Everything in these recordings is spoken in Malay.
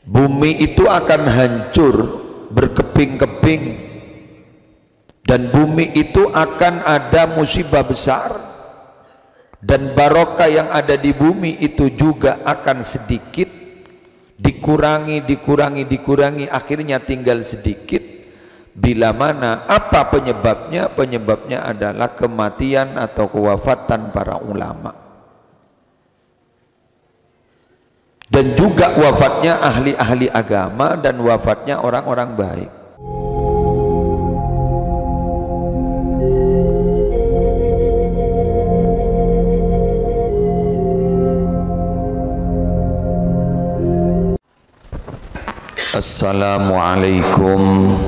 Bumi itu akan hancur berkeping-keping, dan bumi itu akan ada musibah besar, dan barokah yang ada di bumi itu juga akan sedikit, dikurangi, akhirnya tinggal sedikit. Bila mana apa penyebabnya? Penyebabnya adalah kematian atau kewafatan para ulama, dan juga wafatnya ahli-ahli agama, dan wafatnya orang-orang baik. Assalamualaikum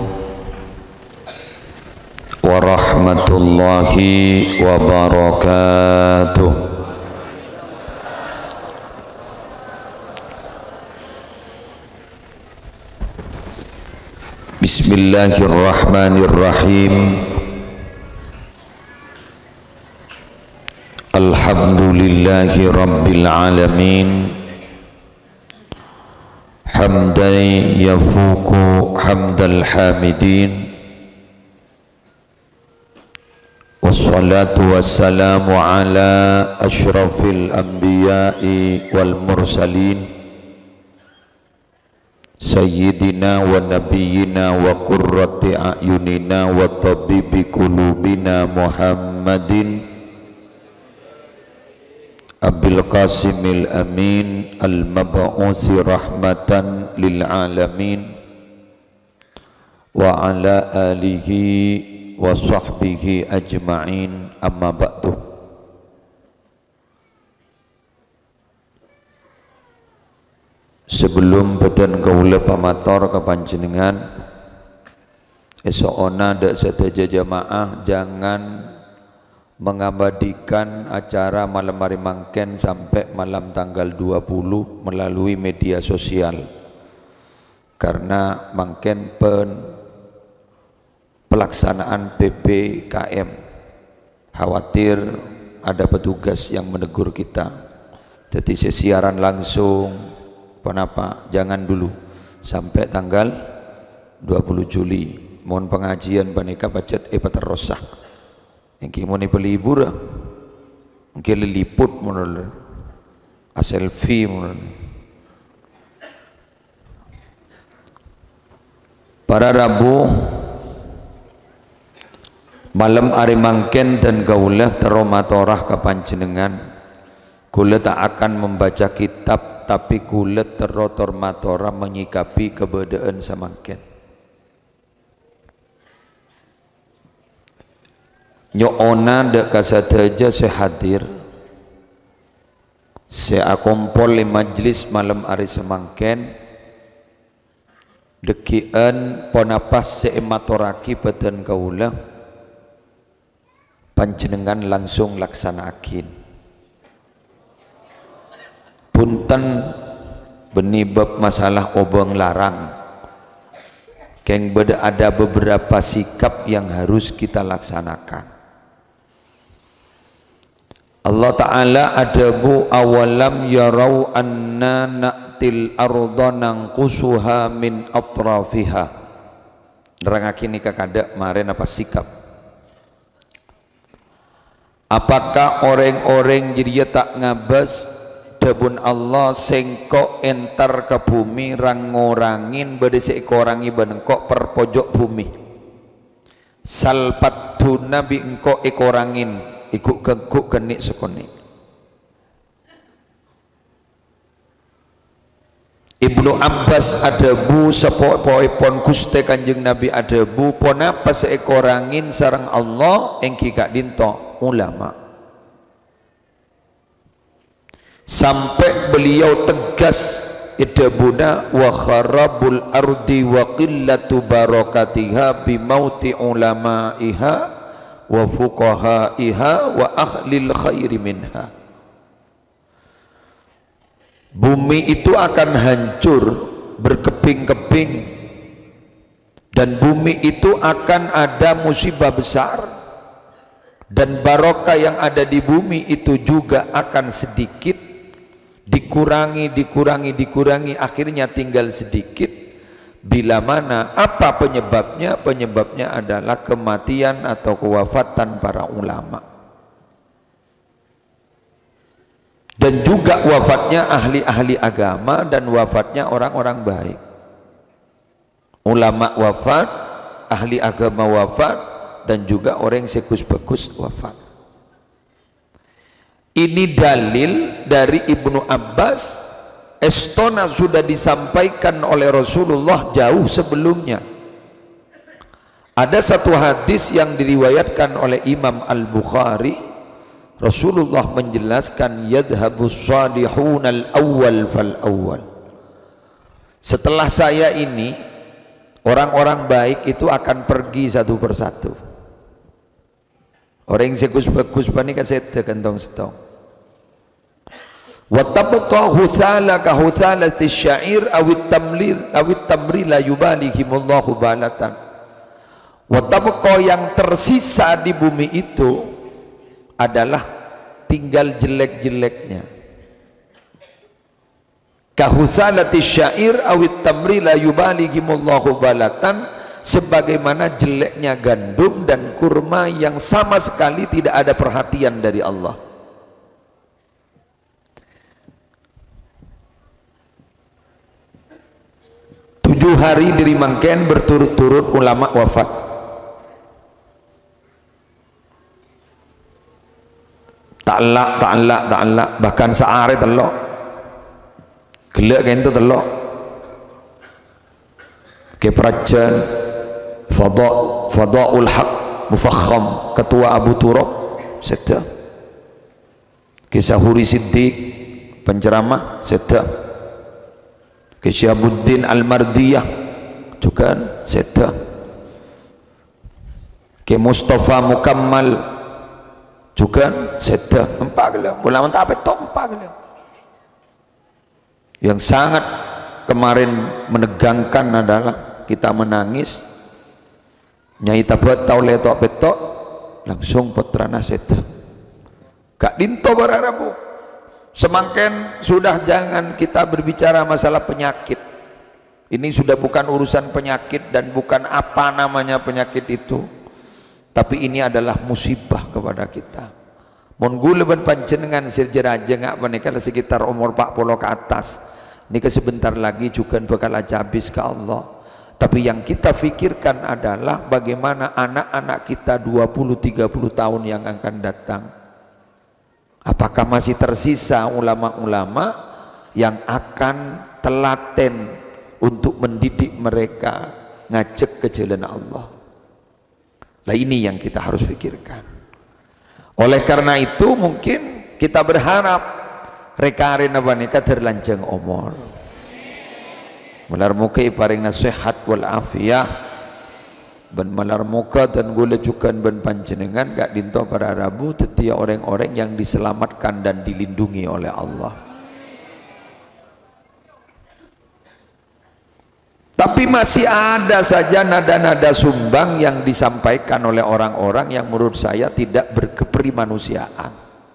warahmatullahi wabarakatuh. Bismillahirrahmanirrahim. Alhamdulillahi rabbil alamin, hamdan yafuku hamdal hamidin, wassalatu wassalamu ala ashrafil anbiya'i wal mursalin, sayyidina wa nabiyyina wa qurrati a'yunina wa tabibi qulubina Muhammadin Abil Qasimil Amin al-mab'usi rahmatan lil alamin wa ala alihi wa sahbihi ajma'in, amma ba'du. Sebelum beten kaula pamator ke panjenengan, esokna dak sedaja jamaah jangan mengabadikan acara malam hari mangken sampai malam tanggal 20 melalui media sosial, karena mangken pelaksanaan PPKM, khawatir ada petugas yang menegur kita. Jadi siaran langsung kenapa jangan dulu sampai tanggal 20 Juli. Mohon pengajian panika pacet paterosah yang kimoni pelibur mungkin liliput menurut selfie menurut. Para Rabu malam hari mangken dan kaulah teromatorah ke panjenengan, kula tak akan membaca kitab, tapi kula terotor matora menyikapi keberadaan samangken. Nyoona dek kasadaja saya hadir, saya akumpul di majlis malam hari semangken, dekian ponapas saya matoraki badan kaulah, panjenengan langsung laksanakin. Punten benibab masalah obeng larang, keng ada beberapa sikap yang harus kita laksanakan. Allah Ta'ala adabu awalam yarau anna na'til arda nangkusuha min atrafiha. Nerangakin nikah kada maren apa sikap. Apakah orang-orang jadi tak ngabas dabun Allah sengkok entar ke bumi rangorangin bedesek korangi benengkok per pojok bumi salpat tuna bi engkok ekorangin ikut keguk kenik sekonik. Ibnu Abbas ada bu sepoi-pon kuste kanjeng Nabi ada bu ponapa seekorangin sarang Allah engki gak dinto ulama, sampai beliau tegas idabuna wa kharabul ardi wa qillatu barakatiha bi mauti ulamaiha wa fuqahaiha wa ahlil khairi minha. Bumi itu akan hancur berkeping-keping, dan bumi itu akan ada musibah besar, dan barokah yang ada di bumi itu juga akan sedikit, dikurangi, akhirnya tinggal sedikit. Bila mana apa penyebabnya? Penyebabnya adalah kematian atau kewafatan para ulama, dan juga wafatnya ahli-ahli agama dan wafatnya orang-orang baik. Ulama wafat, ahli agama wafat, dan juga orang yang bagus wafat. Ini dalil dari Ibnu Abbas. Estona sudah disampaikan oleh Rasulullah jauh sebelumnya. Ada satu hadis yang diriwayatkan oleh Imam Al-Bukhari. Rasulullah menjelaskan, yadhabus salihun al-awwal fal-awwal. Setelah saya ini, orang-orang baik itu akan pergi satu persatu. Orang yang bagus pani kasete kantong setong. Wa tabqa huthala ka huthalati syair awit tamri la yubalihimullahu balatan. Wa tabqa yang tersisa di bumi itu adalah tinggal jelek-jeleknya. Ka huthalati syair awit tamri la yubalihimullahu balatan, sebagaimana jeleknya gandum dan kurma yang sama sekali tidak ada perhatian dari Allah. 7 hari dari mangken berturut-turut ulama wafat. Ta'alak, bahkan seare telok. Gelak kan itu telok. Keprajan Fadaul Haq Mufakham, Ketua Abu Turab sedang. Kisah Huri Siddiq penceramah sedang. Syahabuddin Al-Mardiyah juga sedang. Mustafa Mukammal juga sedang. Empat kali ulama tak apa empat kali. Yang sangat kemarin menegangkan adalah kita menangis Nyai tabuat tau letok betok langsung putrana sedang. Kak Dinto Bararabu. Semakin sudah jangan kita berbicara masalah penyakit. Ini sudah bukan urusan penyakit dan bukan apa namanya penyakit itu, tapi ini adalah musibah kepada kita. Mon gula ban panjenengan sirjeraja ngak menikah sekitar umur 40 ke atas. Ini sebentar lagi juga bakal habis ke Allah. Tapi yang kita pikirkan adalah bagaimana anak-anak kita 20-30 tahun yang akan datang. Apakah masih tersisa ulama-ulama yang akan telaten untuk mendidik mereka ngajak ke jalan Allah? Lah ini yang kita harus pikirkan. Oleh karena itu mungkin kita berharap rekaren abanika terlanjang umur. Malar muka iparing nasihat wal afiyah. Ben malar muka dan gula cukan ben panjenengan gak dinto para Rabu tetia orang-orang yang diselamatkan dan dilindungi oleh Allah. Tapi masih ada saja nada-nada sumbang yang disampaikan oleh orang-orang yang menurut saya tidak berkeprimanusiaan.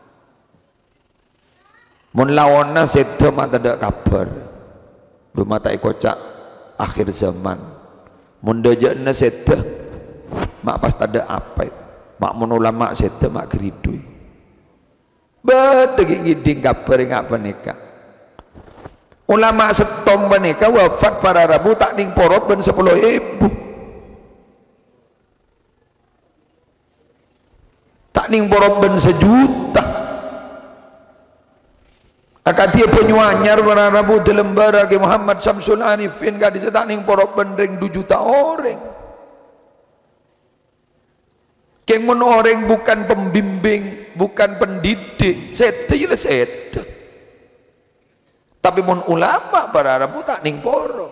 Mun lawana sedhe mata dak kabar. Rumah tak kocak akhir zaman. Mun dejekna sedhe mak pas tada apa. Mak mun ulama sedhe mak geridui. Bedegi ngiding kabar ngak peneka. Ulama setom peneka wafat para Rabu tak ning porot ben 10.000. Tak ning porot ben 1 juta. Akan dia penyuanyar para Rabu di lembara ke Muhammad Samsul Arifin gak disetak ning porok bendring 2 juta orang. Keng mun orang bukan pembimbing, bukan pendidik, sete jelas sete. Tapi mun ulama para Rabu tak ning porok.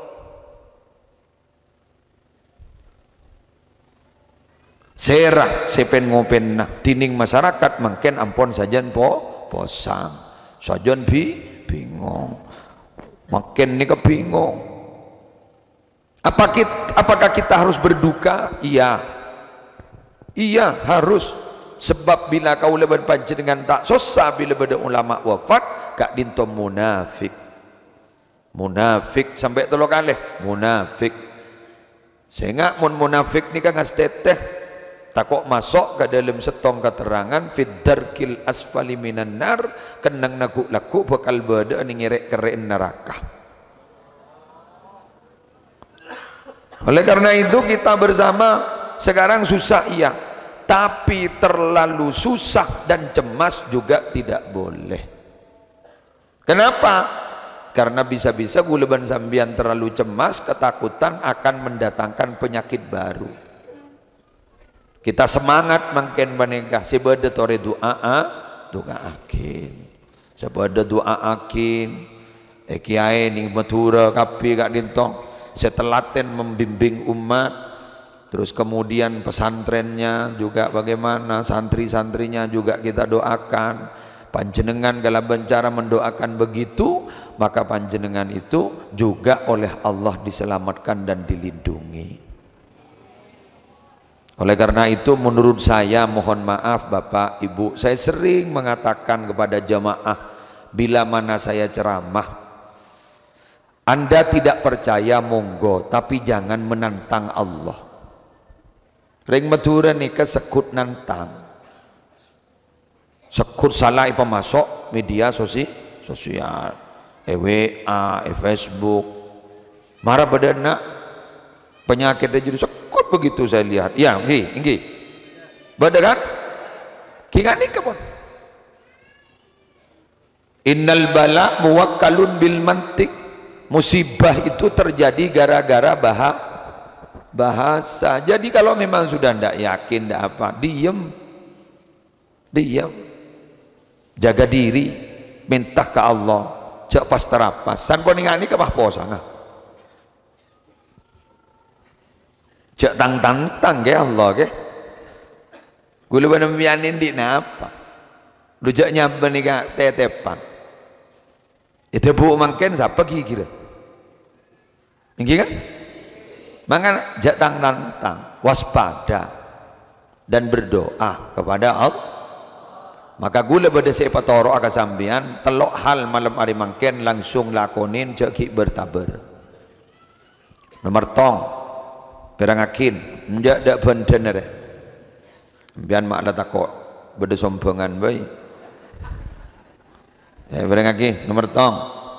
Serah sepen ngopen nah tining masyarakat mungkin ampun sajan posang. Sajon bingung, makin ini kebingung. Apakah kita harus berduka? Iya harus. Sebab bila kau lebat panjenengan tak susah bila beda ulama wafat, gak dinto munafik. Munafik sampai 3 kali munafik. Sehingga munafik ni kan teteh takok masuk ke dalam setong keterangan fid darkil asfali minan nar, kenang laku bakal berada ni ngerek keren neraka. Oleh karena itu kita bersama sekarang susah iya, tapi terlalu susah dan cemas juga tidak boleh. Kenapa? Karena bisa-bisa guleban sambian terlalu cemas, ketakutan akan mendatangkan penyakit baru. Kita semangat makin menikah, sebeda tore doa akin, sebeda doa akin, kiai ning matura kapi gak dintong, setelaten membimbing umat, terus kemudian pesantrennya juga bagaimana, santri-santrinya juga kita doakan. Panjenengan kalau cara mendoakan begitu, maka panjenengan itu juga oleh Allah diselamatkan dan dilindungi. Oleh karena itu menurut saya, mohon maaf Bapak Ibu, saya sering mengatakan kepada jamaah bila mana saya ceramah, Anda tidak percaya monggo, tapi jangan menantang Allah. Ring matura nih kesekut nantang. Sekut salah ipa masuk media sosial, WA, Facebook, marah pada nak penyakitnya jadi sekut begitu saya lihat. Ya, inggi, beda kan? Kingan ni kapon. Innal bala muwakkalun bil mantik. Musibah itu terjadi gara-gara bahasa. Jadi kalau memang sudah ndak yakin ndak apa, diam. Jaga diri, minta ke Allah, cek pas terapas. San poningani ke posa nah. Cek tang ke Allah ke. Gulu benembianin di napa. Rujak nyampe nika tetepan. Itu bu mangken siapa kira. Ingin kan? Mangan jak tang, waspada dan berdoa kepada Allah. Maka gula pada sepa toro aga sambian telok hal malam hari mangken langsung lakonin cekik bertaber. Nomor tong perangakin ndak dak benten re. Bian mak la takok beda sombongan bae. Berangaki nomor tong.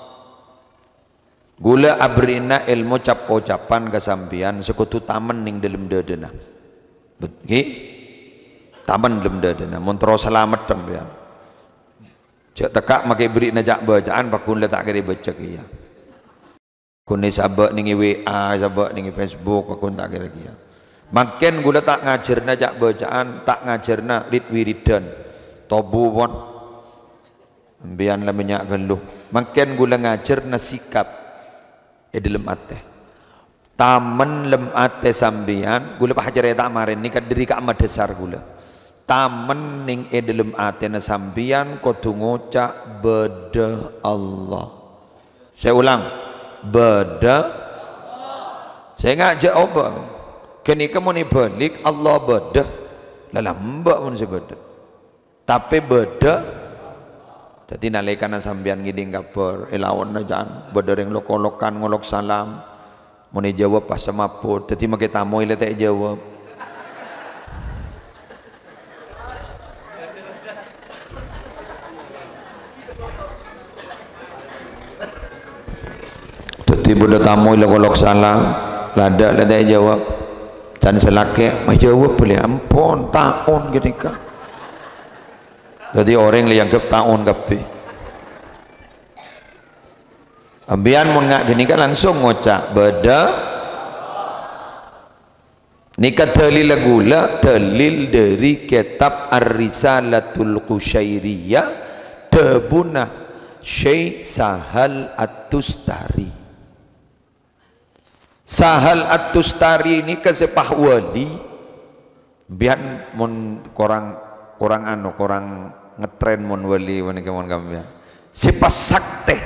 Gula abrina ilmu ucapan kesambian sekutu taman ning dalam dedena. Betul? Taman dalam dedena. Montro selamat tembian. Cek tekak makai beri najak bacaan pakun letak kiri baca kia. Kun ni sabak ning WA, sabak ning Facebook pakun tak kira kia. Makin gula tak ngajar najak bacaan, tak ngajarna rit wiridan. Tobu pon. Bian lah minyak geluh. Makin gula ngajar na sikap dalam ate. Taman lem ate sambian gula pahajar tak marin ni kad diri ka madesar gula. Tamen ning dalam atena sambian kudu ngucap beda Allah. Saya ulang, beda. Saya ngajak apa? Kini kamu ni balik Allah beda. Lalam mbak pun sebeda. Tapi beda. Jadi nalaikan sambian ngiding kapur. Elawan najan. Beda ring lokolokan ngolok salam. Muni jawab pas semaput. Jadi makai tamu ile tak jawab. Tiba dah tamu ilok salam, lada jawab, dan selaki, mah jawab boleh, ampun tahun ketika. Jadi orang yang ke tahun kapi. Ambian mun ngak gini kan langsung ngocak beda. Nikah dalil gula dalil dari kitab Ar-Risalatul Qusyairiyah debuna Syekh Sahal At-Tustari. Sahal At-Tustari ini kesepah wali biar mun korang ngetren mun wali mana kemon kami sepah sakte.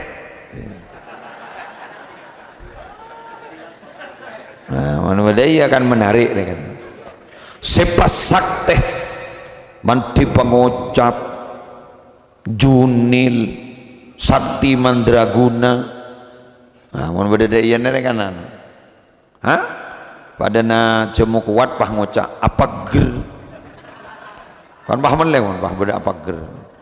Mana dia akan menarik kan. Sepah sakte manti pengucap junil Sakti Mandraguna. Nah, mun beda ieu kanan. Hah? Padana jemu kuat pah ngocak apa ger. Kan pah meneh mun pah beda apa ger.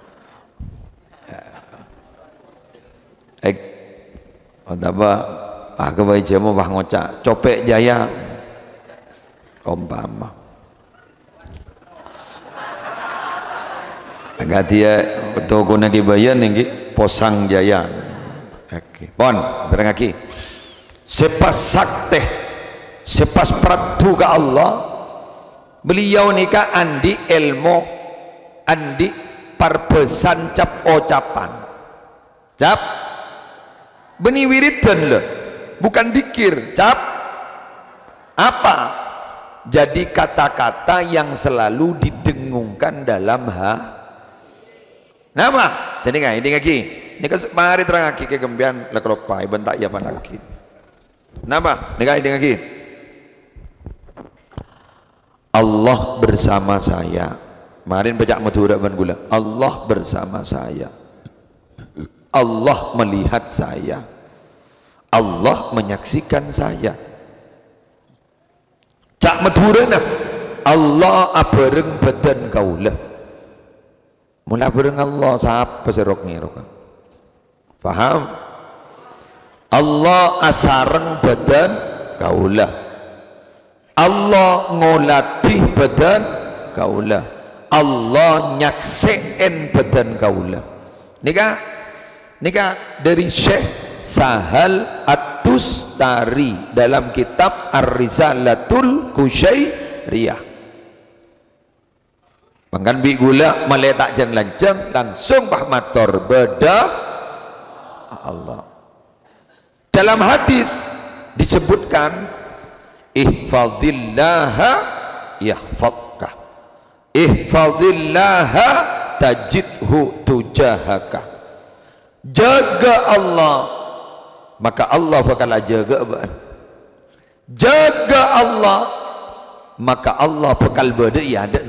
Otaba pah kebae jemu pah ngocak copek jaya. Umpama. Agak dia toko nagi bayan nggih posang jaya. Oke. Pon berengaki. Sepas sakte, sepas pratu ke Allah. Beliau nikah andi ilmu, andi parpesan cap ucapan. Cap beni wiridan loh, bukan dikir. Cap apa? Jadi kata-kata yang selalu didengungkan dalam nama sini nggak ini lagi ini kan mari terang lagi ke gembian lekelopai bentak ya panaki nama ini lagi Allah bersama saya. Marin baca Madura ban gula. Allah bersama saya. Allah melihat saya. Allah menyaksikan saya. Cak Madura nah Allah abareng badan kaulah. Mula bareng Allah siapa serok ngirok. Paham? Allah asareng badan kaulah. Allah ngolatih badan kaulah. Allah nyakseen badan kaulah. Nika dari Syekh Sahal At-Tustari dalam kitab Ar-Risalatul Kusyairiyah. Pangkan bi gula maletak jeng lanceng langsung pahmator beda Allah. Dalam hadis disebutkan ihfazillaha yahfazka, ihfazillaha tajidhu tujahaka. Jaga Allah maka Allah bakal jaga. Jaga Allah maka Allah bakal beda ya ada.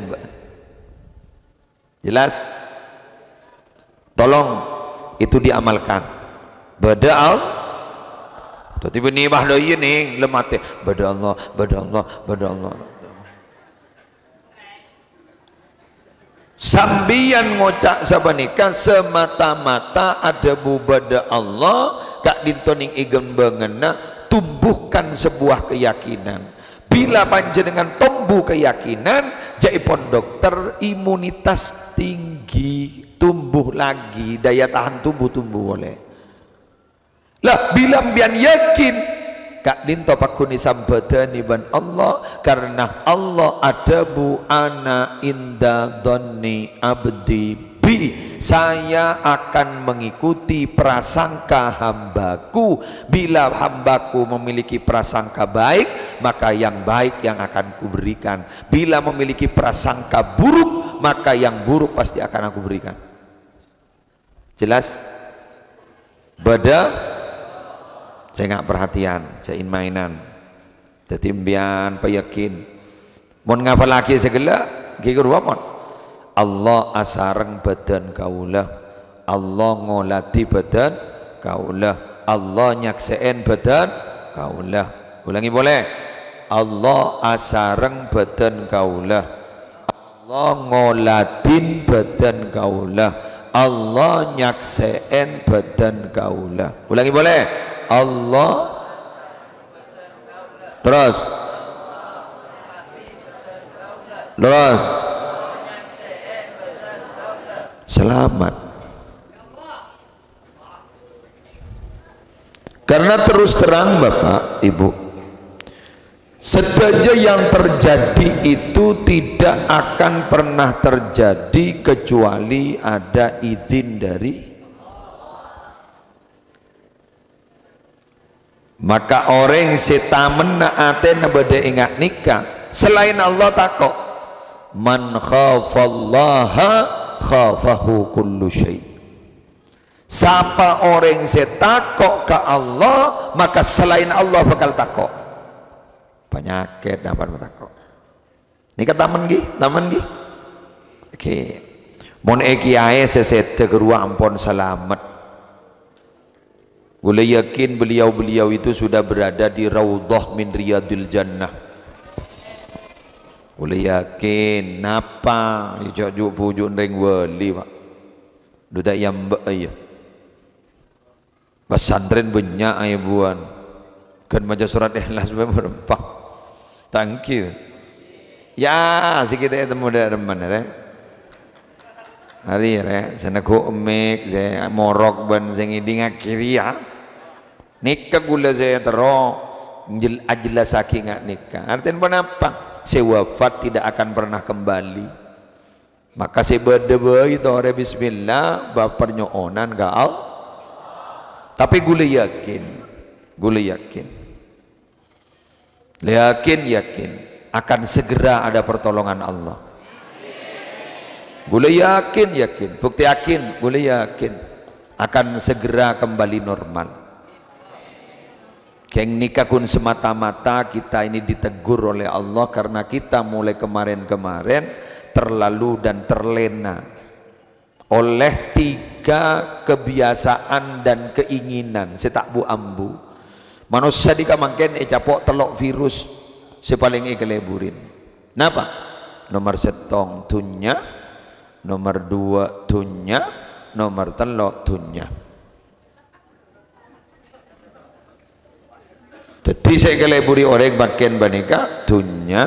Jelas? Tolong itu diamalkan. Badal. Tiba-tiba nih bah doi nih lemate. Bada Allah, bada Allah, bada Allah. Sambian ngocak sabanika semata-mata ada bubada Allah kak dintoning igen bangena tumbuhkan sebuah keyakinan. Bila panjenengan tumbuh keyakinan jaipon dokter imunitas tinggi tumbuh lagi daya tahan tubuh tumbuh oleh lah bila mbian yakin kak dinto pakuni sambadani ban Allah karena Allah adabu ana inda dhanni abdi bi saya akan mengikuti prasangka hambaku. Bila hambaku memiliki prasangka baik maka yang baik yang akan kuberikan. Bila memiliki prasangka buruk maka yang buruk pasti akan aku berikan. Jelas? Bada saya nggak perhatian, saya mainan tetimbian payakin mon ngapa lagi segala gigur wamon Allah asareng badan kaulah, Allah ngolati badan kaulah, Allah nyakseen badan kaulah. Ulangi boleh? Allah asareng badan kaulah, Allah ngolatin badan kaulah, Allah nyakseen badan kaulah. Ulangi boleh? Allah terus selamat. Karena terus terang Bapak Ibu, saja yang terjadi itu tidak akan pernah terjadi kecuali ada izin dari. Maka orang setamen naaten bade ingat nikah selain Allah takok man khafallaha khafahu kullu syai. Siapa orang setakok ke Allah maka selain Allah bakal takok. Penyakit dapat takok. Nikah taman gi. Oke. Mon kiai sesete kerua ampon selamat. Gula yakin beliau-beliau itu sudah berada di raudhah min riyadil jannah. Gula yakin napa ijo pujuk ring wali pak. Duda yamba ayo. Pesantren banyak ayo buan. Kan maca surat Ikhlas berempah. Thank you. Ya, sikit itu muda teman ya. Hari ya, sana ko umek, saya morok ban saya ngidi ngakiri ya. Nikah gula saya terong, jelas saking ngak nikah. Artinya apa? Saya wafat tidak akan pernah kembali. Maka saya berdoa itu orang Bismillah, bapak nyonan gaal. Tapi gula yakin, yakin akan segera ada pertolongan Allah. Gula yakin, bukti yakin, gula yakin akan segera kembali normal. Keng nikah kun semata-mata kita ini ditegur oleh Allah karena kita mulai kemarin-kemarin terlalu dan terlena oleh 3 kebiasaan dan keinginan setak bu ambu. Manusia dikamangken capok telok virus sepaling ikeleburin. Napa? Nomor setong tunya, nomor 2 tunya, nomor 3 tunya. Jadi saya keleburi orang bagian banika tunya.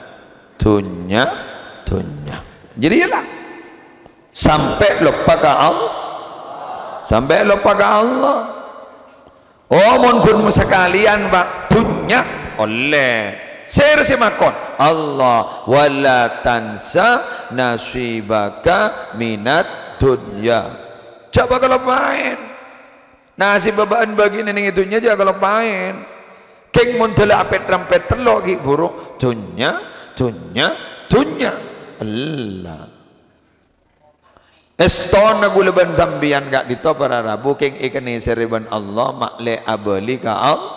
Jadi ialah sampai lupa ke Allah. Oh mon kun sekalian pak tunya oleh share semakon Allah wala tansa nasibaka minat dunya. Coba kalau main nasib babaan bagi nenek itunya aja kalau main keng mon tela apet rampet telok gi buruk dunya Allah Estona gulaban sambian gak dito para rabu keng ikani seriban Allah makle abali ka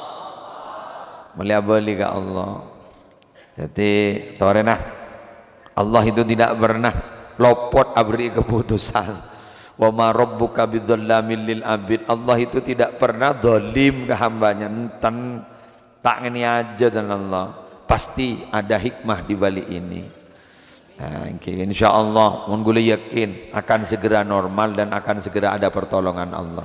Allah. Jadi torena Allah itu tidak pernah lopot abri keputusan. Wa ma rabbuka bidzallamin lil abid. Allah itu tidak pernah zalim ke hambanya. Enten tak ngene aja dan Allah. Pasti ada hikmah di balik ini. Nah, insyaallah mun gula yakin akan segera normal dan akan segera ada pertolongan Allah.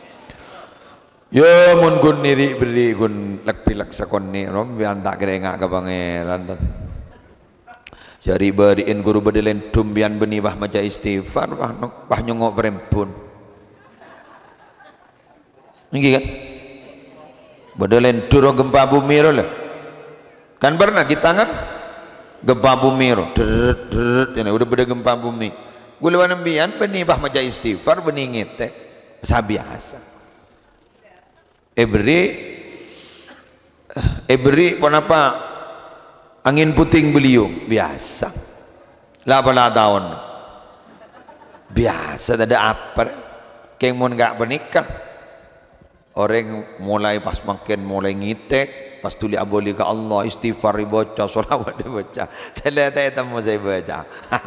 Ya mun gun niri beri gun lek pilek sakonni rom bian tak kira ngak ka pangeran. Jari beriin guru bedelen tumbian beni bah maca istighfar bah nyongok perempun. Nggih kan? Bedelen turo gempa bumi lah. Kan pernah kita kan? Gempa bumi ini udah beda gempa bumi gula nambian benih bah maca istighfar benih ngetek sabiasa ebri kenapa angin puting beliung biasa lah tahun biasa ada apa keng mon gak bernikah orang mulai pas makin mulai ngitek pas tuli aboli ke Allah istighfar dibaca sholawat dibaca ternyata itu mau saya baca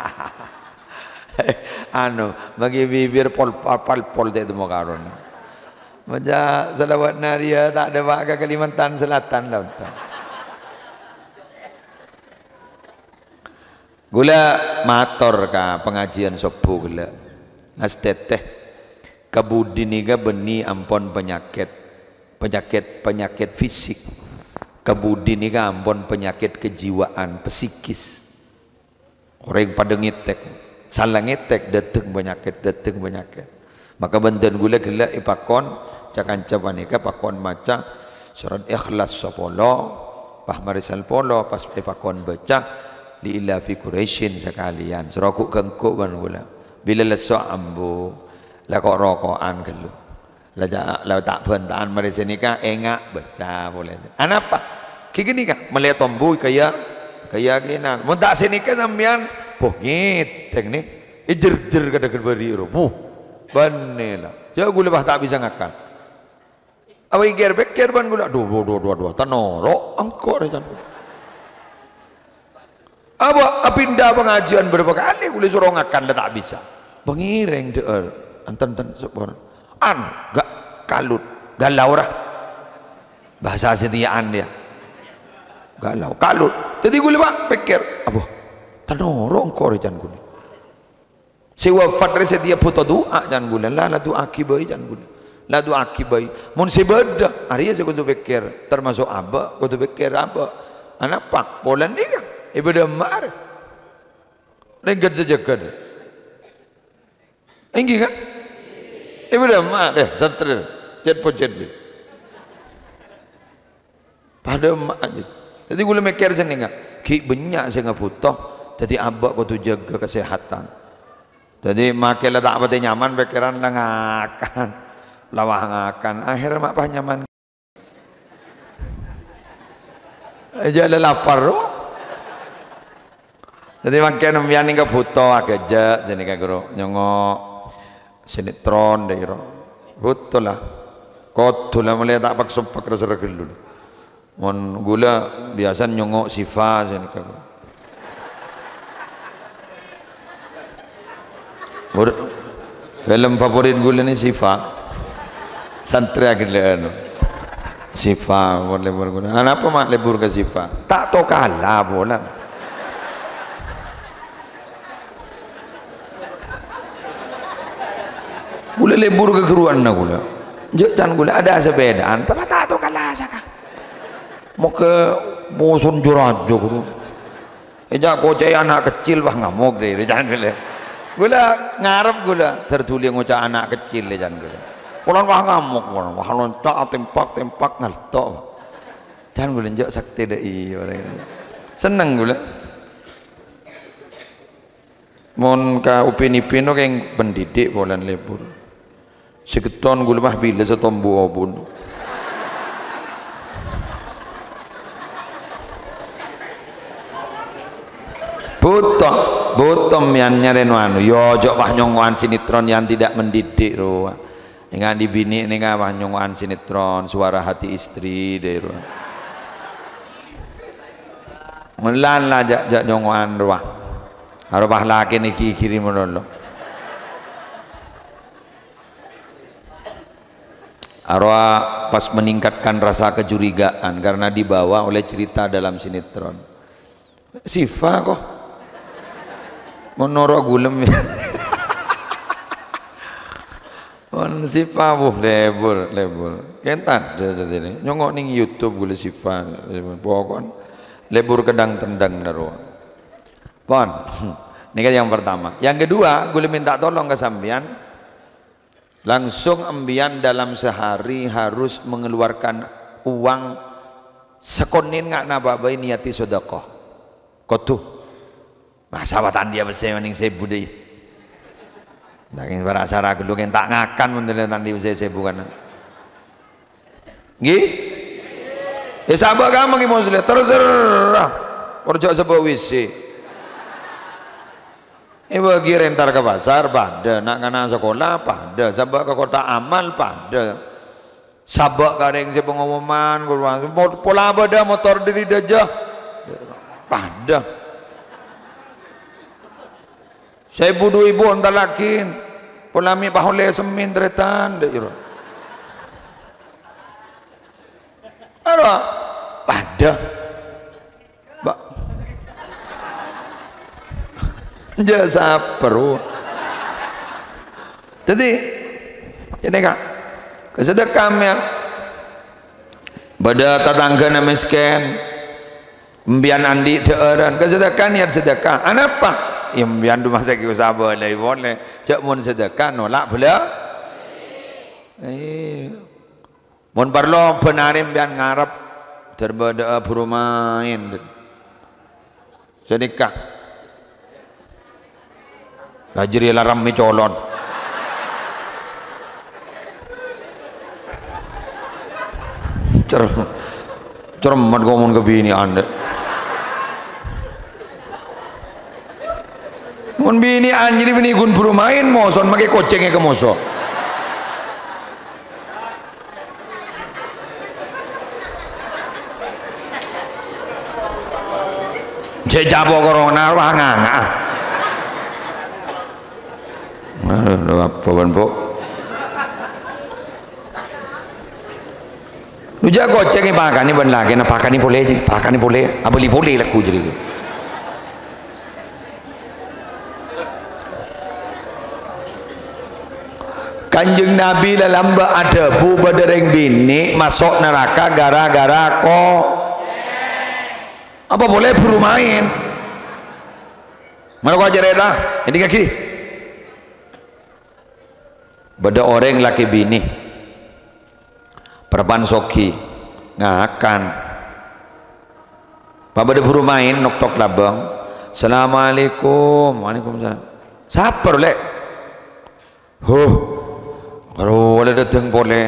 bagi bibir pol itu mau karun baca sholawat naria tak ada ke Kalimantan Selatan lah gula mator ka pengajian sopu gula ngasteteh kabudi niga beni ampon penyakit fisik kabudi ni ampun penyakit kejiwaan psikis orang pada ngitek salah ngitek dateng penyakit maka benten gula ipakon cakan capanika pakon maca surat Ikhlas sapolo pah marisal polo pas ipakon baca li ila fi Quraisyin sekalian suraku kengkuk ban gula bila leso ambu la kok rokokan gelu lah tak bentaan mereka nikah engak baca boleh. Apa? Kini kah melihat tomboy kayak gini. Mau tak sini kan sambian, ngit teknik, jer kada kerberi roh, banela. Jauh gula bah tak bisa ngakal. Awai gerbek ban gula, dua, tanoro, angkor aja. Apa pindah pengajian berapa kali gula suruh ngakal tak bisa. Bengireng antan sepor. Gak kalut galau dah bahasa setiaan dia galau kalut jadi gue pak pikir apa tanorong kore jan gue si wafat rese dia puto doa jan gue la doa kibai jan gue la doa kibai mun si beda hari saya gue pikir termasuk aba gue pikir aba anak pak polan dia kan ibadah mar lengket saja kan inggi kan ibadah mar deh santri jet pojet pada mak aja jadi gue mikir sini nggak ki banyak saya nggak butuh jadi abak kau tu jaga kesehatan jadi makilah tak apa nyaman pikiran dah ngakan lawah ngakan akhirnya mak pah nyaman aja ada lapar jadi makin ambian ni nggak butuh aja sini kak guru nyongok sinetron deh guru butuh lah kau tu lah melihat tak paksa pakai rasa dulu mon gula biasa nyongok sifa sini kak film favorit gula ni sifa santri agak sifa boleh berguna apa mak lebur ke sifa tak tahu kalah bola gula lebur ke keruan na gula jangan gula ada sepedaan tapi tak tahu kalah saka mau ke musun jurajo gitu ejak kocai anak kecil bah ngamuk deh jangan gula ngarep gula tertulis ngocak anak kecil jangan gula pulang wah ngamuk wah loncat tempak ngaltok jangan gula njok sakti deh seneng gula mon ka upin-ipin no keng pendidik bolan lebur seketon gula mah bila setombu obun Butom yang nyaren wanu yo jok wah nyongwan sinetron yang tidak mendidik roa ingat di bini ini wah nyongwan sinetron suara hati istri deh roa melan lah jak nyongwan roa harapah laki ni kiri menolong arwah pas meningkatkan rasa kecurigaan karena dibawa oleh cerita dalam sinetron sifa kok menurut gulem on sifa buh lebur kentan jadi ini nyongok ning YouTube gule sifa pokok lebur kedang tendang daro pon ini kan yang pertama yang kedua gule minta tolong ke sambian langsung ambian dalam sehari harus mengeluarkan uang sekonin nggak nababai niati sedekah kotuh masa watan dia bersih mending sebu deh daging berasara dulu yang tak ngakan mendelah tadi bersih sebu kan gih sahabat kamu gih muslim terserah kerja sebuah WC bagi rentar ke pasar pada nak kena sekolah pada sabak ke kota amal pada sabak kareng si pengumuman pola pada motor diri dajah pada saya budu ibu entah lakin polami pahole semin tretan dek jero ada pada bak jasa perlu jadi ini kak kesedekam ya pada tetangga na miskin mbian andi teeran kesedekah niat sedekah anapa yang biar du masa kita sabar lagi boleh cak mun sedekah nolak pula mun perlu benarim biar ngarep terbeda berumain sedekah lajri laram mi colon cermat ngomong ke bini anda mun bini anjir bini kun berumain moson make kocengnya ke moso jabo corona wah nganga aduh apa ban po lu jago cek ni pakai ni benar kena pakai ni boleh je, pakai ni boleh, abeli boleh laku jadi. Kanjeng Nabi dalam ada bu berdereng bini masuk neraka gara-gara kok apa boleh bermain mana kau ajar dah ini kaki beda orang laki bini perban soki ngakan pak beda bermain nok-tok labang assalamualaikum waalaikumsalam sabar lek kalau boleh datang boleh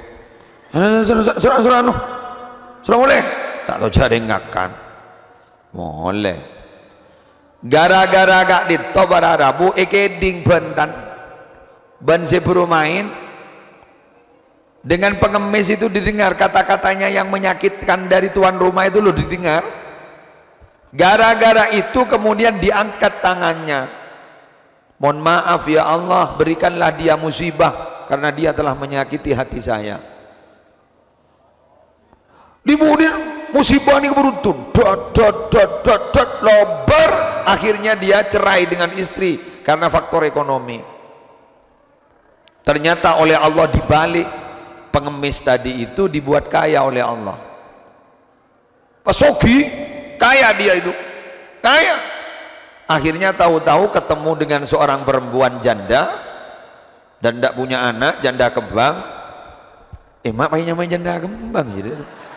surah boleh tak tahu cara ngakan boleh gara-gara gak ditobar Arabu ekeding bentan ban seburu main dengan pengemis itu didengar kata-katanya yang menyakitkan dari tuan rumah itu loh didengar gara-gara itu kemudian diangkat tangannya mohon maaf ya Allah berikanlah dia musibah karena dia telah menyakiti hati saya. Kemudian musibah ini beruntun, lobar, akhirnya dia cerai dengan istri karena faktor ekonomi. Ternyata oleh Allah dibalik pengemis tadi itu dibuat kaya oleh Allah. Pasogi kaya dia itu, kaya. Akhirnya tahu-tahu ketemu dengan seorang perempuan janda. Dan tidak punya anak, janda kembang. Mak pahnya main janda kembang gitu.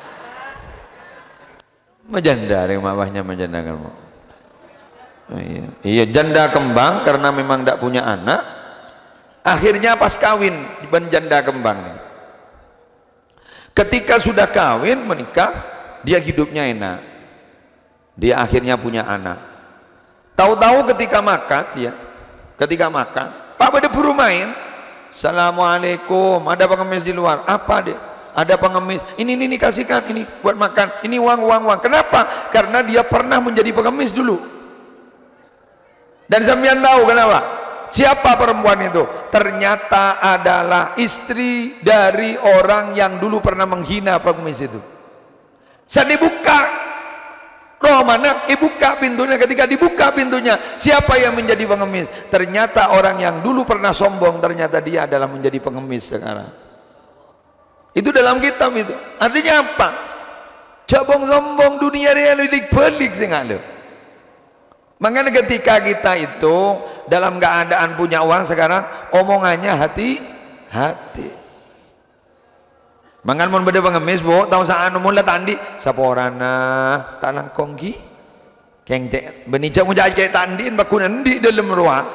Janda mak pahnya main janda kembang. Oh, iya janda kembang karena memang tidak punya anak. Akhirnya pas kawin ban janda kembang nih. Ketika sudah kawin menikah, dia hidupnya enak. Dia akhirnya punya anak. Tahu-tahu ketika makan, Pak pada buru main. Assalamualaikum, ada pengemis di luar. Apa dia? Ada pengemis. Ini kasihkan ini buat makan. Ini uang. Kenapa? Karena dia pernah menjadi pengemis dulu. Dan sampean tahu kenapa? Siapa perempuan itu? Ternyata adalah istri dari orang yang dulu pernah menghina pengemis itu. Saat dibuka mana? Buka pintunya. Ketika dibuka pintunya, siapa yang menjadi pengemis? Ternyata orang yang dulu pernah sombong, ternyata dia adalah menjadi pengemis sekarang. Itu dalam kitab itu. Artinya apa? Cabang sombong dunia realitik balik sih nggak lo. Makanya ketika kita itu dalam keadaan punya uang sekarang, omongannya hati-hati. Mangan mon beda pengemis bo tahu saan mula tandi saporana tanang kongki keng cek benija mu jaj kayak tandin bakunan di dalam ruang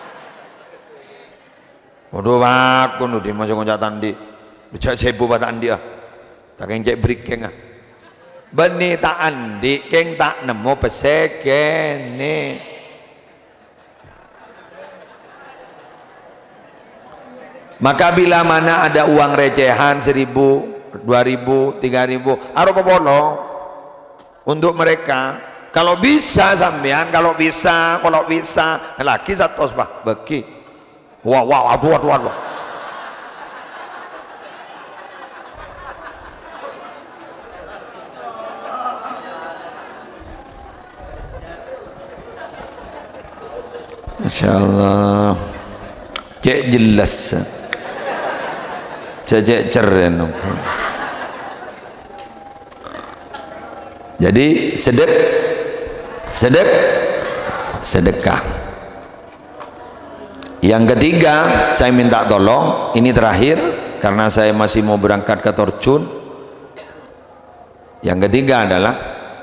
waduh bakun di masuk ngajak tandi bijak sebu ba tandi ah tak keng cek break keng ah beni tak andi keng tak nemu pesek kene maka bila mana ada uang recehan 1.000, 2.000, 3.000 aropa bolong untuk mereka kalau bisa sampean kalau bisa laki satu bah beki wah aduh Masya Allah cek jelas cek ceren. Jadi sedekah. Yang ketiga saya minta tolong, ini terakhir karena saya masih mau berangkat ke Torjun. Yang ketiga adalah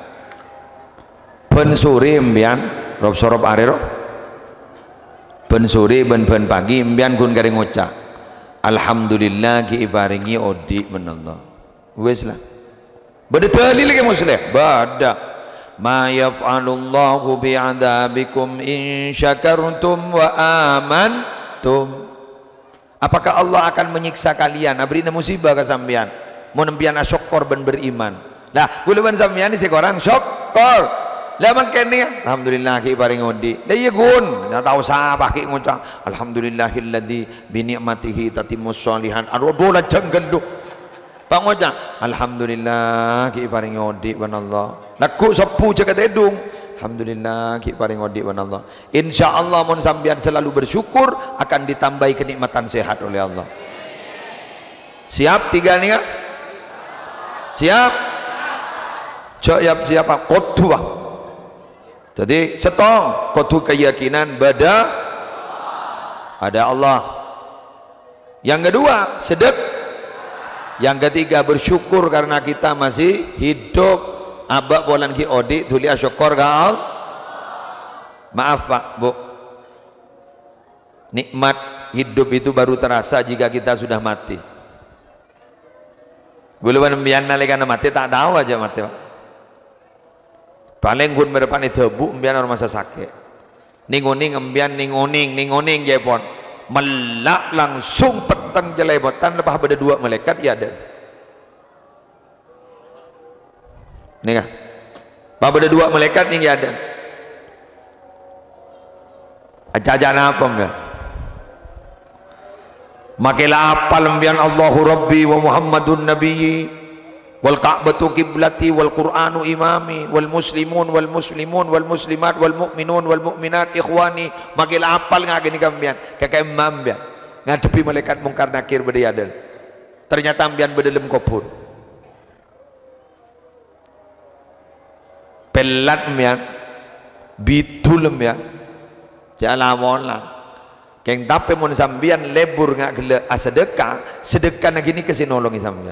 ben sore mbian rob sorop arero ben sore ben pagi mbian kun kare ngucap alhamdulillah ki ibaringi odi menallah wis lah bada dalil lagi muslim bada ma yaf'alullahu bi'adabikum in syakartum wa amantum apakah Allah akan menyiksa kalian abri musibah ke sampean mun nempian syukur ben beriman lah kula ben sampean si orang syukur lah makanya alhamdulillah ki paring odi lah iya gun enggak tahu sabah ki ngucap alhamdulillahilladzi bi ni'matihi tatimmus sholihan aduh dola jenggeluk Pak Ngojak, alhamdulillah ki paring odik banallah. Laku sepu cakap tedung. Alhamdulillah ki paring odik banallah. Insyaallah mun sampean selalu bersyukur akan ditambahi kenikmatan sehat oleh Allah. Siap tiga nih kan? Siap? Siapa? Kodua. Jadi setong kodu keyakinan ada Allah. Yang kedua sedek. Yang ketiga bersyukur karena kita masih hidup. Abak bolan ki odi tuli syukur gal. Maaf Pak, Bu. Nikmat hidup itu baru terasa jika kita sudah mati. Guluan mbian nalika mati tak tahu aja mati Pak. Paling gun berdepan itu bu mbian orang masa sakit. Ningoning mbian ningoning jepon. Melak langsung petang jelepotan lepas ada dua malaikat ya ada. Nih kan? Ada dua malaikat nih ya ada. Ajajan apa mbak? Makilah apal mbian Allahu Rabbi wa Muhammadun Nabiyyi wal Ka'batu qiblati wal Qur'anu imami wal muslimun wal muslimat wal mu'minun wal mu'minat ikhwani. Makilah apal ngagini kambian kakek imam mbian ngadepi malaikat mungkar nakir berdiyadal. Ternyata mbian berdalam kubur. Pelat mbian bitul mbian jalamon lah. Keng tapi mun sambian lebur ngak gele sedekah nagini kesinolongi sambian.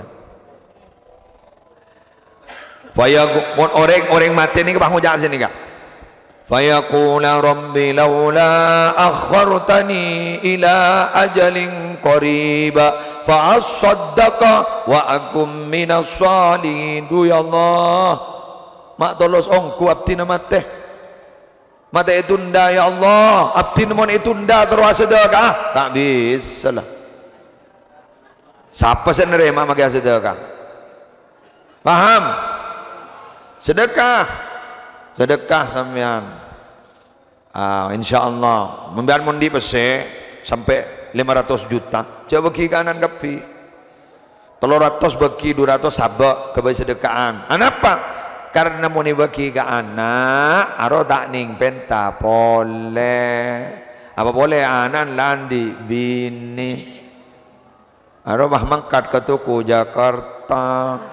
Fayaqul orang mati ni ke bangun jangan sini kah? Fayaqula rabbi laula akhartani ila ajalin qariba fa asaddaqa wa akum minas salihin. Ya Allah, mak tolos ongku abdi na mate. Mate itunda ya Allah, abdi mon itunda terus sedekah. Tak bisa lah. Siapa sendiri mak magi sedekah? Paham? Sedekah sampean. Insyaallah membiar mundi pese sampai 500 juta. Coba bagi kanan kepi 300 bagi 200 sabak kebai sedekahan. Anapa? Karena mau bagi ke anak aro tak ning penta boleh. Apa boleh anan landi bini aro bah mangkat ke tuku Jakarta.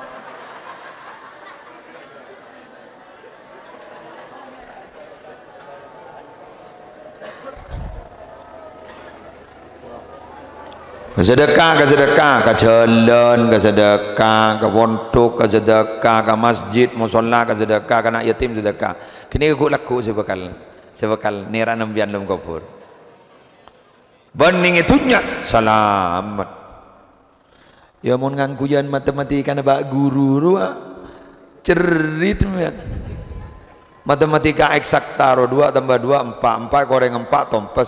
Kesedekah, ke jalan, kesedekah, ke pondok, kesedekah, ke masjid, musola, kesedekah, ke anak yatim sedekah. Kini aku laku sebekal nira nambian dalam kubur. Banding itunya selamat. Ya mun ngangkuyan matematika na ba guru ruah cerit men. Matematika eksakta ro 2 tambah 2 4 4 goreng 4 tompes.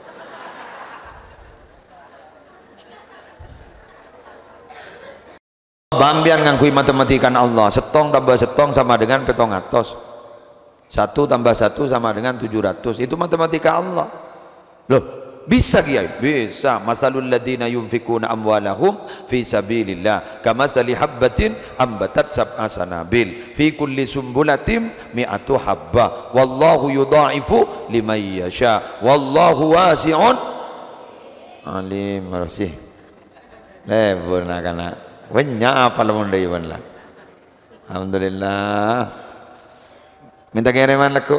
Bambian ngangkui matematikan Allah. Setong tambah setong sama dengan 700. 1 tambah 1 sama dengan 700. Itu matematika Allah. Loh, bisa kiai? Bisa. Masalul ladina yunfikuna amwalahum fi sabilillah kamathali habbatin ambatat sab'a sanabil fi kulli sumbulatin mi'atu habba wallahu yudha'ifu liman yasha wallahu wasi'un alim. Masih lebur nak anak banyak apa lamun dari lah. Alhamdulillah. Minta kiriman laku.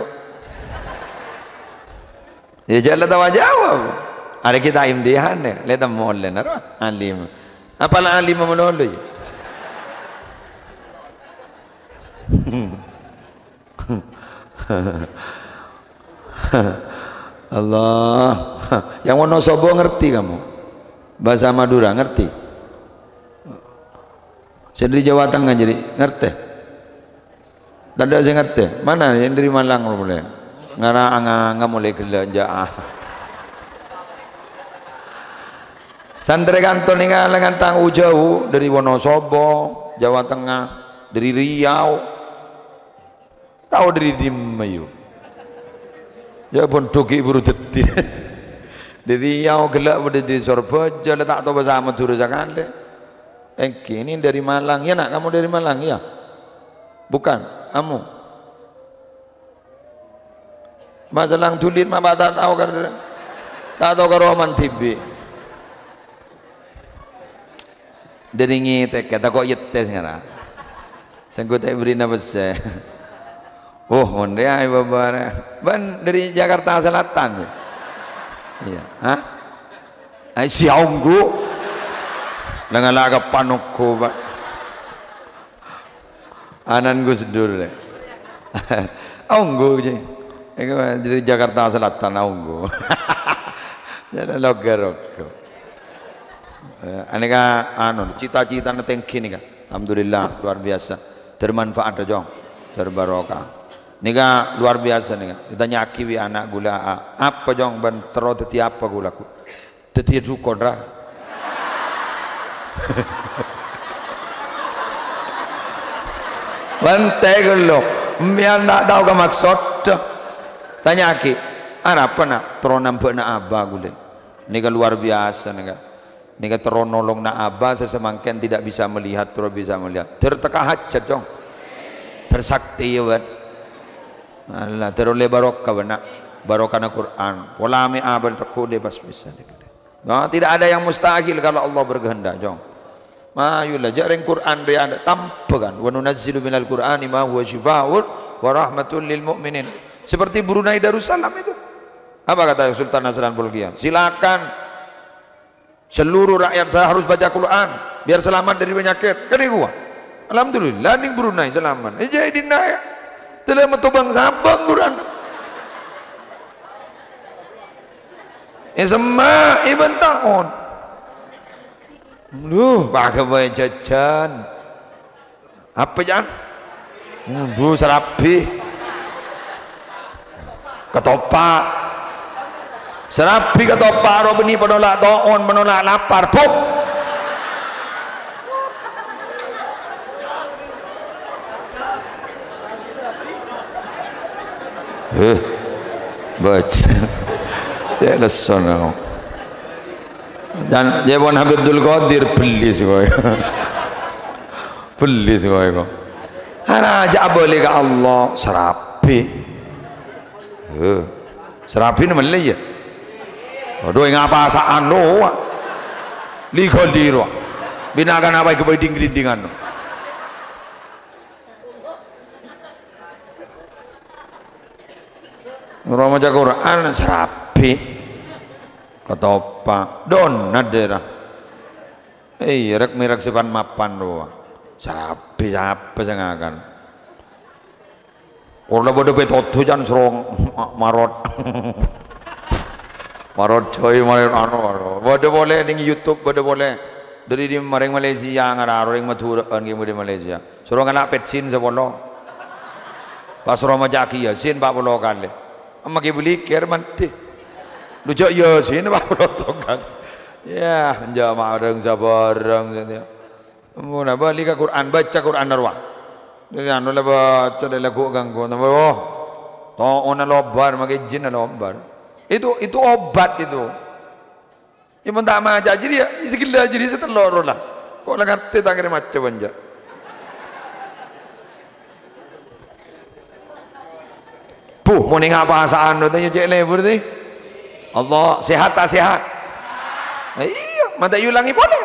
Ya jalan tahu jawab. Ada kita imtihan ya. Lihat mollen apa? Alim. Apalah alim melulu. Allah. Yang Wonosobo ngerti kamu? Bahasa Madura ngerti? Saya dari Jawa Tengah jadi ngerti. Tak ada saya ngerti. Mana yang dari Malang boleh? Nggak mulai gelanja. Santri kantor ni ngalangan tangguh jauh dari Wonosobo, Jawa Tengah, dari Riau, tahu dari Dimayu. Ya pun dogi buru detik. Dari Riau gelak pada di Surabaya, tak tahu bahasa Madura sekali. Ini dari Malang. Ya nak, kamu dari Malang ya? Bukan, kamu. Masalang tulit mah tak tahu kan? Tak tahu kan Roman TV. Dari ngite kata kok yetes ngara. Sanggup tak beri nama saya. Oh, onde ay babar. Ban dari Jakarta Selatan. Iya, hah? Ay siaunggu. Dengan laga panukku, Pak. Anan Gus Dur. Aunggu je. Dari Jakarta Selatan aunggu. Jadi logaroko. Aneka anu cita-cita netengki nih kan. Alhamdulillah luar biasa. Termanfaat dong. Terbarokah. Nika luar biasa nih kan. Ditanya kiwi anak gula apa jong ban tero teti apa gulaku. Teti dukodra. Bantai gelo. Mian nak tahu ke maksud. Tanya ki. Apa nak tero nampak nak abah gule. Nika luar biasa nih kan. Nika tero nolong nak abah sesemangkin tidak bisa melihat tero bisa melihat. Terteka hajat jong. Tersakti ya ban. Allah teroleh barokah benak barokah Al-Quran polame aban takut dia pas bisa nah, tidak ada yang mustahil kalau Allah berkehendak jong mayulah jarang Quran dia ada tanpa kan wa nunazzilu minal Qur'ani ma huwa shifaa'un wa rahmatul lil mu'minin seperti Brunei Darussalam itu apa kata Sultan Nasran Bolkiah silakan seluruh rakyat saya harus baca Quran biar selamat dari penyakit kan gua alhamdulillah ning Brunei selamat jadi ya telah metobang sabang Quran. Semua iban tahun. Pakai jajan. Apa jangan? Serapi. Ketoprak. Serapi ketoprak. Roh benih penolak tahun, penolak lapar. Pop. Baca teleson aku dan Jebon Habib Abdul Qadir pelis kau pelis kau hana aja boleh ke Allah serapi serapi ni mana ya aduh ngapa asaan lo ligo liro binakan apa ke dinding-dindingan Ramaja Quran serapi ketoprak don nadera rek mirak sipan mapan doang serapi siapa sengakan orang bodoh petotu jangan serong marot marot coy marot anu bodoh boleh di YouTube bodoh boleh dari di mareng Malaysia ngara orang maturaan game di Malaysia serong anak petsin sebolo pas Ramaja Yasin 40 kali Amagi beli ker mati. Lucu ya sini pak protokan. Ya, jamaah orang sabarang saja. Muna balik ke Quran baca Quran narwa. Jadi anu lah baca dari lagu ganggu. Oh, toh ona lobar magi jin lobar. Itu obat itu. Yang pertama aja jadi ya segala jadi setelur lah. Kok ngerti tak kira macam aja. Mau nih apa asaan tu tanya cek lebur tu Allah sehat tak sehat iya mata ulangi boleh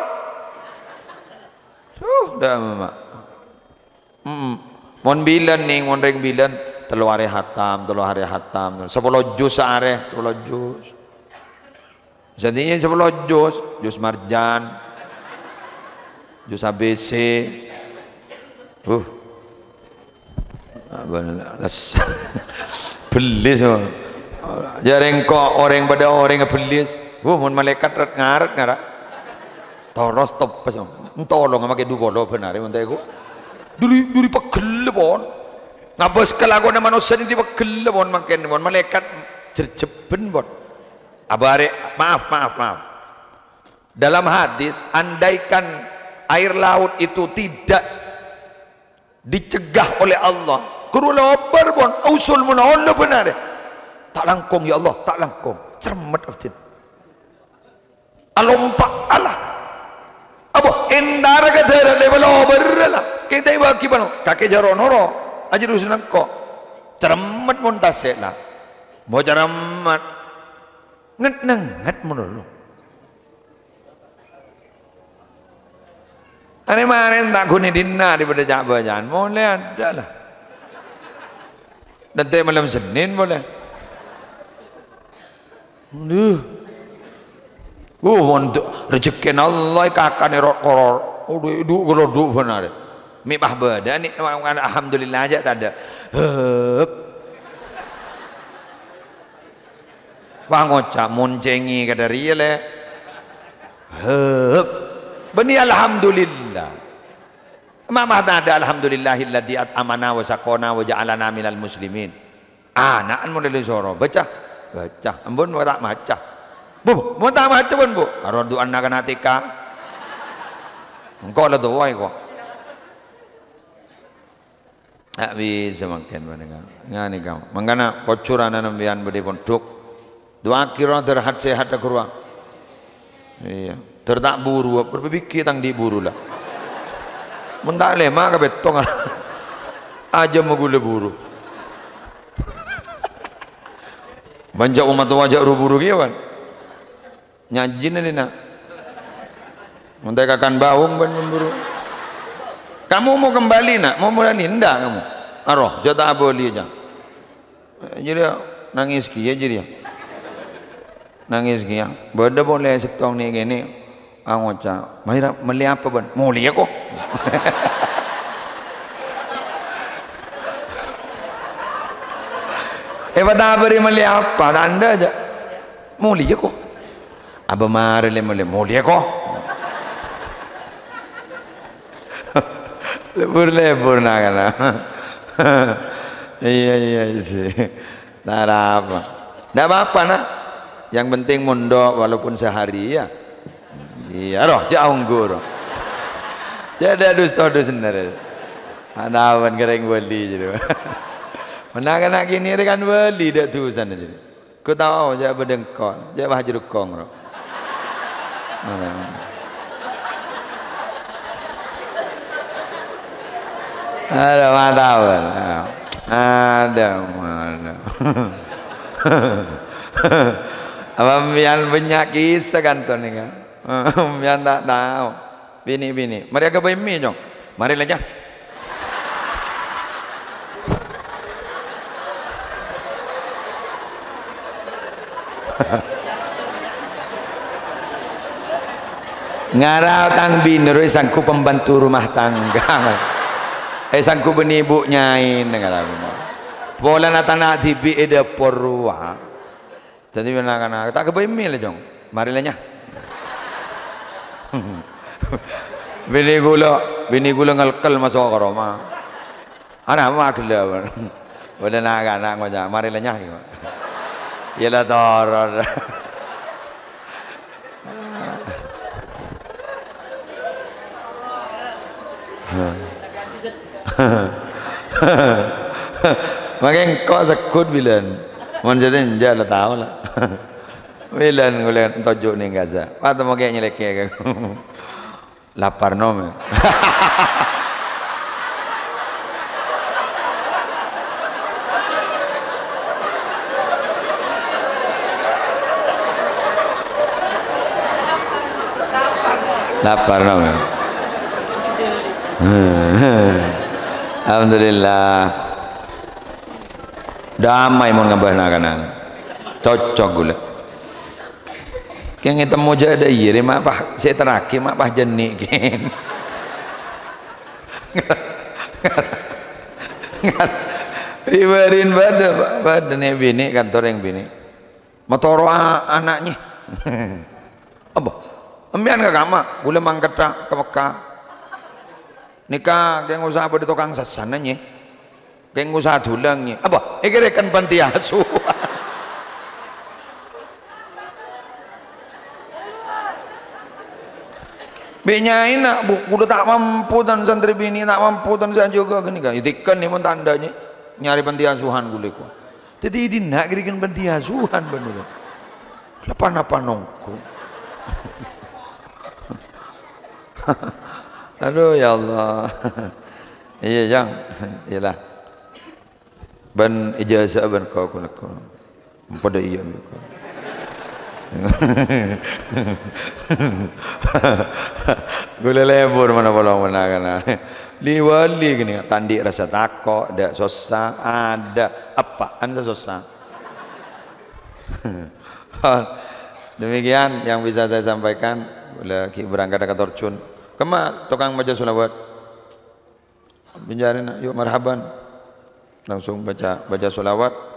dah mama mon bilan nih mon ring bilan telu hari hatam 10 juz sehari 10 juz jadinya 10 juz marjan juz ABC belis jarang kok orang pada orang belis mun malaikat ngaret ngara toros top pas tolong make dukolo benar untuk aku duri pegel pon ngabos kelakuan manusia ini pegel pon makin mon malaikat jerjeben pon abare maaf dalam hadis andaikan air laut itu tidak dicegah oleh Allah kurula obar pun usul menolak benar tak langkung ya Allah tak langkung cermat abdin alompak Allah apa indar kadar level over lah kita iba kibano kakek jaro noro aja rusunan kok cermat montasek lah mau cermat nget menurut ane marin tak guni dinna daripada jabajan boleh ada lah nanti malam Senin boleh untuk rezeki Allah kakak ni koror duk geroduk benar mipah beda ni alhamdulillah aja tak ada bang ngocak muncengi kada riale bani alhamdulillah mama ada alhamdulillahilladzi at'amana wa saqona wa ja'alana minal muslimin anak model soro baca ambon ora maca bu mau tak maca pun bu aradu anak natika engkau lah tu wai kok tak bisa makan mana ngani kau mangana pocuran nambian bede pondok dua kira terhat sehat kurwa iya terdak buru berpikir tang di buru lah mun tak lema ka betong aja magule buru manja umat wajak buru kian nyajin ni nak mun tak akan baung ban buru kamu mau kembali nak mau mulai ndak kamu aroh jata boleh aja jadi nangis kia jadi nangis kia benda boleh setong ni gini angoca mahira meli apa ban mulia kok pada beri meli apa anda aja mulia kok abah mari le meli mulia kok lebur nak kan iya sih tak apa nak yang penting mondok walaupun sehari ya iya roh jauh guru jadi dusta sendiri ada awan kering beli jadi mana kena gini kan beli dak tu sana jadi ku tahu je berdengkon je bahjur kong roh ada matawan ada abang biar banyak kisah kantor ni kan biar tak tahu bini mari agak bimi jom mari aja ngarau tang bini roi sangku pembantu rumah tangga sangku beni ibu nyain ngarau pola natana tibi eda porwa jadi mana tak kebimi lah jong mari lah nya bini gula ngalkal masuk ke rumah anak mak gila udah nak macam mari lah nya ialah toror makin kau sekut bilan manjatin jala tahu lah bilan gulen tojuk ni Gaza apa mau kayak nyelek kayak lapar nom lapar nom alhamdulillah damai mon ngabah nakanan cocok gula keng temu je ada iya mak pah saya terakhir mak pah jenik ken riberin badan nih bini kantor yang bini motor anaknya apa ambian ke kamar gula mangketa ke Mekah nikah keng usaha apa di tukang sasananya keng usaha dulangnya apa ikan panti asuhan benyain nak udah tak mampu dan santri bini tak mampu dan saya juga gini kan itikan ni pun tandanya nyari panti asuhan gule ku jadi ini nak kirikan panti asuhan bener lepas apa nongku Aduh ya Allah. Iya jang, iyalah. Ban ijazah ban kau kunaku. Pada iya kau. Gula lebur mana bolong mana kana. Liwali gini tandi rasa takok, ada sosa, ada apa? Anda sosa. Demikian yang bisa saya sampaikan. Lagi berangkat ke Torcun. Kema tukang baca selawat. Pinjarin yuk marhaban. Langsung baca selawat.